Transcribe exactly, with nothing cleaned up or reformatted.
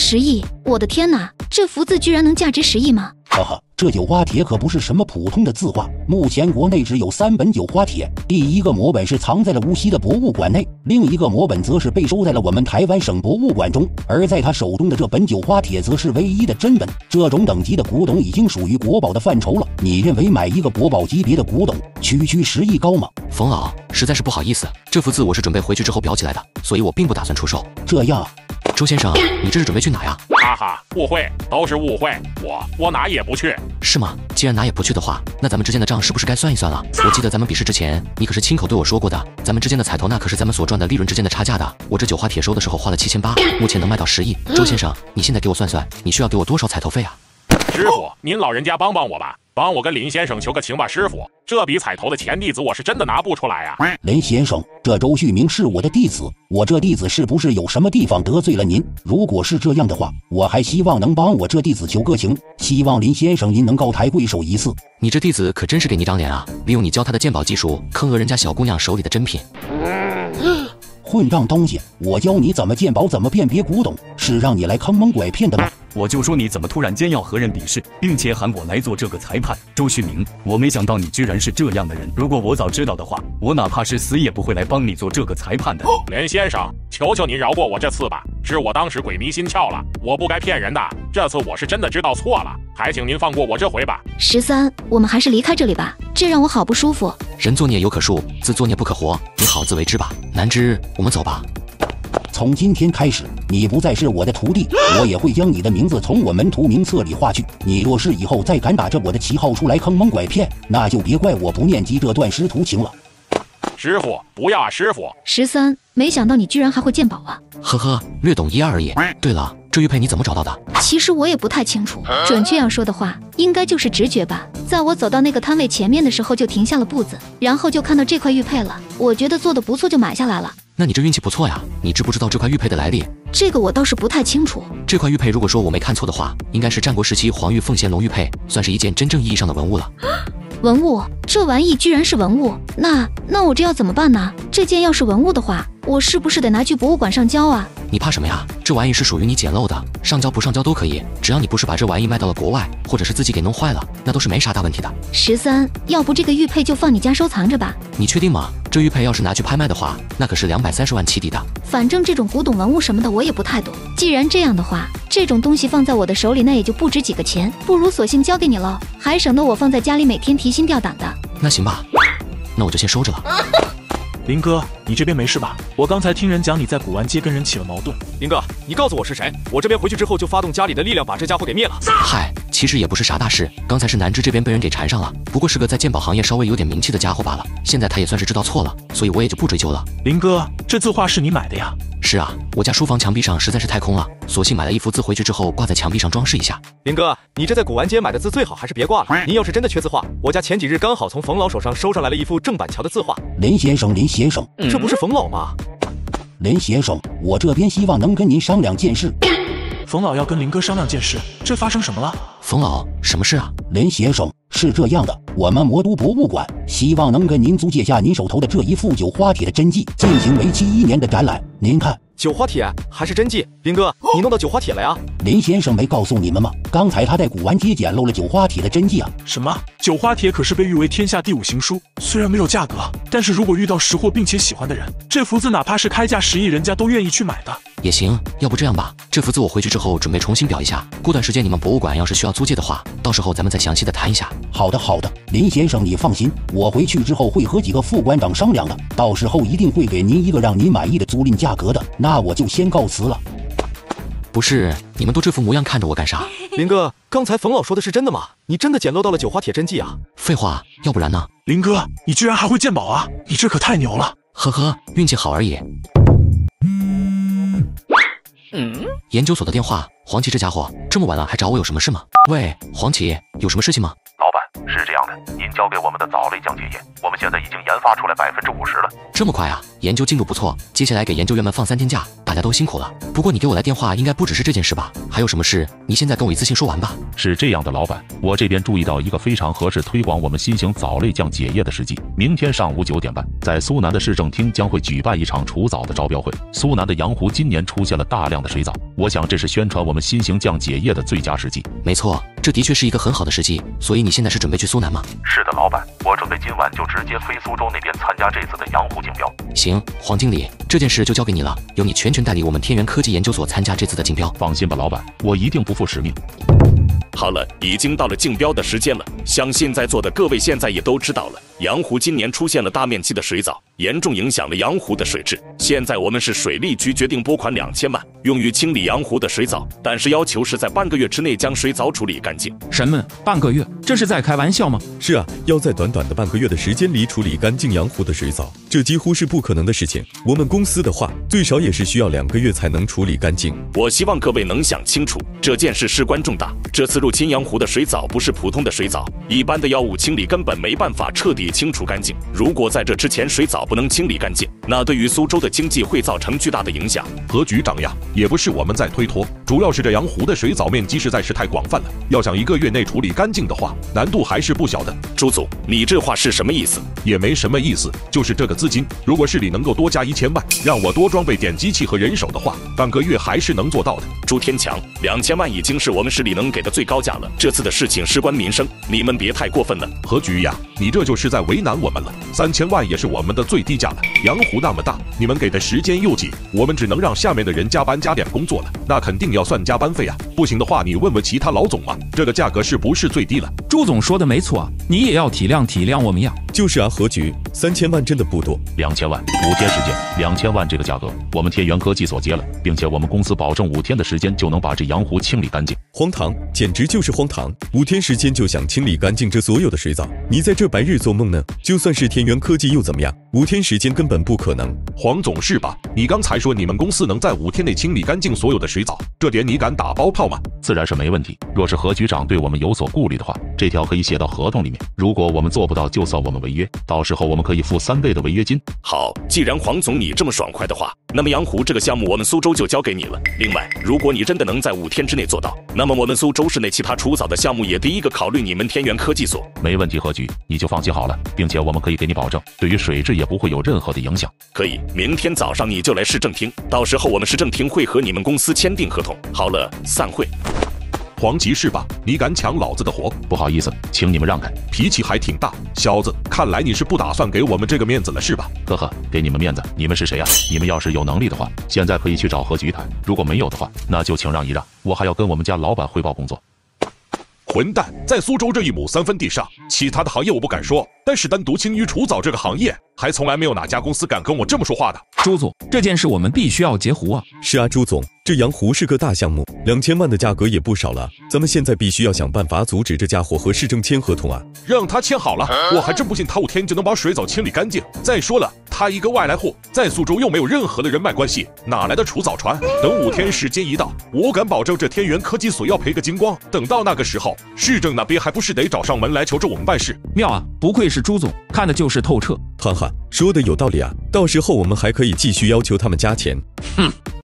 十亿！我的天哪，这幅字居然能价值十亿吗？ 哈哈，这九花帖可不是什么普通的字画。目前国内只有三本九花帖，第一个摹本是藏在了无锡的博物馆内，另一个摹本则是被收在了我们台湾省博物馆中。而在他手中的这本九花帖则是唯一的真本。这种等级的古董已经属于国宝的范畴了。你认为买一个国宝级别的古董，区区十亿高吗？ 冯老，实在是不好意思，这幅字我是准备回去之后裱起来的，所以我并不打算出售。 这样啊。 周先生，你这是准备去哪呀？ 哈哈，误会，都是误会，我我哪也不去。 是吗？既然哪也不去的话，那咱们之间的账是不是该算一算了？我记得咱们比试之前，你可是亲口对我说过的，咱们之间的彩头那可是咱们所赚的利润之间的差价的。我这九花帖收的时候花了七千八，目前能卖到十亿。周先生，你现在给我算算，你需要给我多少彩头费啊？ 师傅，您老人家帮帮我吧，帮我跟林先生求个情吧，师傅，这笔彩头的钱弟子我是真的拿不出来呀、啊。 林先生，这周旭明是我的弟子，我这弟子是不是有什么地方得罪了您？如果是这样的话，我还希望能帮我这弟子求个情，希望林先生您能高抬贵手一次。 你这弟子可真是给你张脸啊！利用你教他的鉴宝技术，坑讹人家小姑娘手里的珍品。 混账东西！我教你怎么鉴宝，怎么辨别古董，是让你来坑蒙拐骗的吗？ 我就说你怎么突然间要和人比试，并且喊我来做这个裁判？周旭明，我没想到你居然是这样的人。如果我早知道的话，我哪怕是死也不会来帮你做这个裁判的。 林先生，求求您饶过我这次吧，是我当时鬼迷心窍了，我不该骗人的。这次我是真的知道错了，还请您放过我这回吧。 十三，我们还是离开这里吧，这让我好不舒服。 人作孽犹可恕，自作孽不可活，你好自为之吧。南枝，我们走吧。 从今天开始，你不再是我的徒弟，我也会将你的名字从我门徒名册里划去。你若是以后再敢打着我的旗号出来坑蒙拐骗，那就别怪我不念及这段师徒情了。 师傅，不要啊，师傅！ 十三，没想到你居然还会鉴宝啊！ 呵呵，略懂一二而已。对了，这玉佩你怎么找到的？ 其实我也不太清楚，准确要说的话，应该就是直觉吧。在我走到那个摊位前面的时候，就停下了步子，然后就看到这块玉佩了。我觉得做的不错，就买下来了。 那你这运气不错呀！你知不知道这块玉佩的来历？ 这个我倒是不太清楚。 这块玉佩，如果说我没看错的话，应该是战国时期黄玉凤衔龙玉佩，算是一件真正意义上的文物了。 文物？这玩意居然是文物？那那我这要怎么办呢？这件要是文物的话，我是不是得拿去博物馆上交啊？ 你怕什么呀？这玩意是属于你捡漏的，上交不上交都可以，只要你不是把这玩意卖到了国外，或者是自己给弄坏了，那都是没啥大问题的。 十三，要不这个玉佩就放你家收藏着吧？ 你确定吗？这玉佩要是拿去拍卖的话，那可是两百三十万起底的。 反正这种古董文物什么的我也不太懂。既然这样的话，这种东西放在我的手里，那也就不值几个钱，不如索性交给你了，还省得我放在家里每天提心吊胆的。 那行吧，那我就先收着了。 林哥，你这边没事吧？我刚才听人讲你在古玩街跟人起了矛盾。 林哥，你告诉我是谁，我这边回去之后就发动家里的力量把这家伙给灭了。 嗨，其实也不是啥大事，刚才是南枝这边被人给缠上了，不过是个在鉴宝行业稍微有点名气的家伙罢了。现在他也算是知道错了，所以我也就不追究了。 林哥，这字画是你买的呀？ 是啊，我家书房墙壁上实在是太空了，索性买了一幅字回去之后挂在墙壁上装饰一下。 林哥，你这在古玩街买的字最好还是别挂了。您要是真的缺字画，我家前几日刚好从冯老手上收上来了一幅郑板桥的字画。 林先生，林先生， 这不是冯老吗？ 林先生，我这边希望能跟您商量件事。 冯老要跟林哥商量件事，这发生什么了？ 冯老，什么事啊？ 林先生，是这样的，我们魔都博物馆希望能跟您租借下您手头的这一副九花帖的真迹，进行为期一年的展览。您看， 九花帖还是真迹？林哥，你弄到九花帖了呀？ 林先生没告诉你们吗？刚才他在古玩街捡漏了九花帖的真迹啊！ 什么？九花帖可是被誉为天下第五行书，虽然没有价格，但是如果遇到识货并且喜欢的人，这幅字哪怕是开价十亿，人家都愿意去买的。 也行，要不这样吧，这幅字我回去之后准备重新裱一下，过段时间你们博物馆要是需要租借的话，到时候咱们再详细的谈一下。 好的好的，林先生你放心，我回去之后会和几个副馆长商量的，到时候一定会给您一个让您满意的租赁价格的。那我就先告辞了。 不是，你们都这副模样看着我干啥？ 林哥，刚才冯老说的是真的吗？你真的捡漏到了九花帖真迹啊？ 废话，要不然呢？ 林哥，你居然还会鉴宝啊？你这可太牛了！ 呵呵，运气好而已。嗯，研究所的电话，黄奇这家伙这么晚了还找我有什么事吗？喂，黄奇，有什么事情吗？ 老板， 是这样的，您交给我们的藻类降解液，我们现在已经研发出来百分之五十了。 这么快啊？研究进度不错，接下来给研究员们放三天假，大家都辛苦了。不过你给我来电话应该不只是这件事吧？还有什么事？你现在跟我一次性说完吧。 是这样的，老板，我这边注意到一个非常合适推广我们新型藻类降解液的时机。明天上午九点半，在苏南的市政厅将会举办一场除藻的招标会。苏南的洋湖今年出现了大量的水藻，我想这是宣传我们新型降解液的最佳时机。 没错，这的确是一个很好的时机。所以你现在是准备去苏南吗？ 是的，老板，我准备今晚就直接飞苏州那边参加这次的洋湖竞标。 行，黄经理，这件事就交给你了，由你全权代理我们天元科技研究所参加这次的竞标。 放心吧，老板，我一定不负使命。 好了，已经到了竞标的时间了，相信在座的各位现在也都知道了，洋湖今年出现了大面积的水藻，严重影响了洋湖的水质。现在我们是水利局决定拨款两千万，用于清理洋湖的水藻，但是要求是在半个月之内将水藻处理干净。 什么？半个月？这是在开玩笑吗？ 是啊，要在短短的半个月的时间里处理干净洋湖的水藻，这几乎是不可能的事情。我们公司的话，最少也是需要两个月才能处理干净。 我希望各位能想清楚，这件事事关重大。这次入侵洋湖的水藻不是普通的水藻，一般的药物清理根本没办法彻底清除干净。如果在这之前水藻不能清理干净，那对于苏州的经济会造成巨大的影响。 何局长呀，也不是我们在推脱，主要是这洋湖的水藻面积实在是太广泛了，要想一个月内处理干净的话，难度还是不小的。 朱总，你这话是什么意思？ 也没什么意思，就是这个资金，如果市里能够多加一千万，让我多装备点机器和人手的话，半个月还是能做到的。 朱天强，两千万已经是我们市里能给的最高价了。这次的事情事关民生，你们别太过分了。 何局呀，你这就是在为难我们了。三千万也是我们的最低价了。洋湖那么大，你们给的时间又紧，我们只能让下面的人加班加点工作了，那肯定要算加班费啊。不行的话，你问问其他老总嘛，这个价格是不是最低了？ 朱总说的没错啊，你也要体谅体谅我们呀。 就是啊，何局，三千万真的不多。 两千万，五天时间，两千万这个价格，我们天元科技所接了，并且我们公司保证五天的时间就能把这洋湖清理干净。 荒唐，简直就是荒唐！五天时间就想清理干净这所有的水藻，你在这白日做梦呢？就算是天元科技又怎么样？五天时间根本不可能。 黄总是吧？你刚才说你们公司能在五天内清理干净所有的水藻，这点你敢打包票吗？ 自然是没问题。若是何局长对我们有所顾虑的话，这条可以写到合同里面。如果我们做不到，就算我们违约，到时候我们可以付三倍的违约金。 好，既然黄总你这么爽快的话，那么洋湖这个项目我们苏州就交给你了。另外，如果你真的能在五天之内做到，那么我们苏州市内其他除藻的项目也第一个考虑你们天元科技所。 没问题，何局，你就放心好了，并且我们可以给你保证，对于水质也不会有任何的影响。 可以，明天早上你就来市政厅，到时候我们市政厅会和你们公司签订合同。好了，散会。 黄骑士吧，你敢抢老子的活？ 不好意思，请你们让开。 脾气还挺大，小子，看来你是不打算给我们这个面子了是吧？ 呵呵，给你们面子，你们是谁呀？你们要是有能力的话，现在可以去找何局谈；如果没有的话，那就请让一让，我还要跟我们家老板汇报工作。 混蛋，在苏州这一亩三分地上，其他的行业我不敢说，但是单独清淤除藻这个行业，还从来没有哪家公司敢跟我这么说话的。 朱总，这件事我们必须要截胡啊！ 是啊，朱总，这洋湖是个大项目，两千万的价格也不少了，咱们现在必须要想办法阻止这家伙和市政签合同啊！ 让他签好了，我还真不信他五天就能把水藻清理干净。再说了，他一个外来户，在苏州又没有任何的人脉关系，哪来的除藻船？等五天时间一到，我敢保证这天元科技所要赔个精光。等到那个时候，市政那边还不是得找上门来求着我们办事？ 妙啊，不愧是朱总，看的就是透彻。 哈哈，说的有道理啊，到时候我们还可以继续要求他们加钱。 哼。